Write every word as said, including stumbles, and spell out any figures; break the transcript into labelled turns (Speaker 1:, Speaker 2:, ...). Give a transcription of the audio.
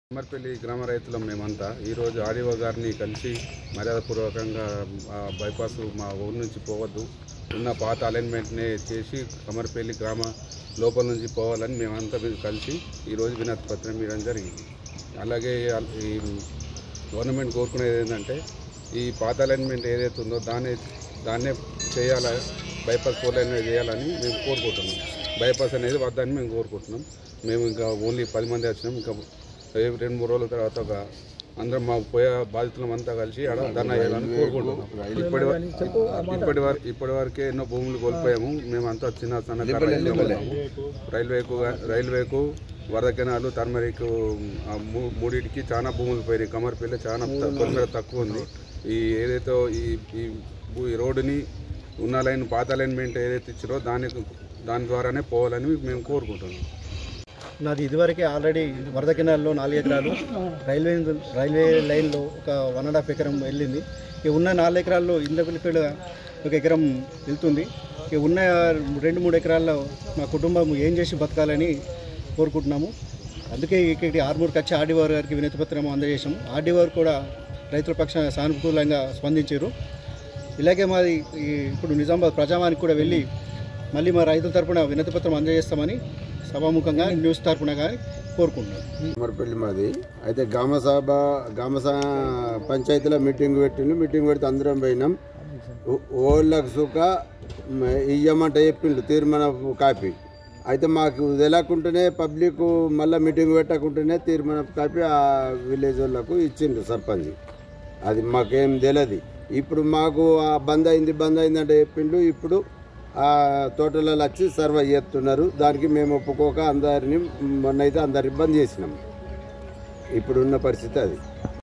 Speaker 1: కమర్పల్లి గ్రామ రైతులం మేమంతా ఈరోజు ఆర్డీఓ గారిని కలిసి మర్యాదపూర్వకంగా బైపాస్ మా ఊరు నుంచి పోవద్దు, ఉన్న పాత అలైన్మెంట్నే చేసి కమర్పల్లి గ్రామ లోపల నుంచి పోవాలని మేమంతా కలిసి ఈరోజు వినతి పత్రం ఇవ్వడం జరిగింది. అలాగే ఈ గవర్నమెంట్ కోరుకునేది ఏంటంటే ఈ పాత అలైన్మెంట్ ఏదైతే ఉందో దాన్ని దాన్నే చేయాల బైపాస్ ఫోర్ లైన్ చేయాలని మేము కోరుకుంటున్నాం. బైపాస్ అనేది వద్దని మేము కోరుకుంటున్నాం. మేము ఇంకా ఓన్లీ పది మంది వచ్చినాం. ఇంకా రెండు మూడు రోజుల తర్వాత ఒక అందరం మా పోయే బాధితులం అంతా కలిసి ఆడ ధర్నా చేయాలని కోరుకుంటున్నాం. ఇప్పటి ఇప్పటి వరకు ఇప్పటి వరకే ఎన్నో భూములు కోల్పోయాము. మేమంతా చిన్న సన్నకారు రైల్వేకు రైల్వేకు వరద కెనాలు టర్మరిక్ మూడింటికి చాలా భూములు పోయినాయి. కమర్పల్లి చాలా కొంత తక్కువ ఉంది. ఈ ఏదైతే ఈ ఈ రోడ్డుని ఉన్న లైన్ పాత అలైన్మెంట్ ఏదైతే ఇచ్చారో దాని దాని ద్వారానే పోవాలని మేము కోరుకుంటున్నాం.
Speaker 2: నాది ఇదివరకే ఆల్రెడీ వరద కెనాల్లో నాలుగు ఎకరాలు రైల్వే రైల్వే లైన్లో ఒక వన్ అండ్ హాఫ్ ఎకరం వెళ్ళింది. ఇక ఉన్న నాలుగు ఎకరాల్లో ఇందపల్లిపేట ఒక ఎకరం వెళ్తుంది. ఇక ఉన్న రెండు మూడు ఎకరాల్లో మా కుటుంబం ఏం చేసి బతకాలని కోరుకుంటున్నాము. అందుకే ఇక్కడికి ఆర్మూర్కి వచ్చి ఆర్డీఓ గారికి వినతి పత్రం అందజేసాము. ఆర్డీఓ గారు కూడా రైతుల పక్షాన సానుకూలంగా స్పందించారు. ఇలాగే మాది ఇప్పుడు నిజామాబాద్ ప్రజావానికి కూడా వెళ్ళి మళ్ళీ మా రైతుల తరపున వినతి పత్రం అందజేస్తామని సభాముఖంగా న్యూస్ తరపున కానీ కోరుకుంటున్నాం.
Speaker 3: కమర్పల్లి మాది అయితే గ్రామసభ గ్రామ పంచాయతీలో మీటింగ్ పెట్టిండు. మీటింగ్ పెడితే అందరం పోయినాం. ఓళ్ళకు సుఖ ఇయ్యమంట చెప్పిండు తీర్మాన కాపీ. అయితే మాకు తెలియకుండానే పబ్లిక్ మళ్ళీ మీటింగ్ పెట్టకుండానే తీర్మాన కాపీ ఆ విలేజ్ వాళ్ళకు ఇచ్చిండు సర్పంచ్. అది మాకేం తెలియదు. ఇప్పుడు మాకు బంద్ అయింది బంద్ అయిందంటే చెప్పిండు. ఇప్పుడు ఆ తోటలలో వచ్చి సర్వే చేస్తున్నారు. దానికి మేము ఒప్పుకోక అందరినీ మొన్న అయితే అందరికి బంద్ చేసినాం. ఇప్పుడున్న పరిస్థితి అది.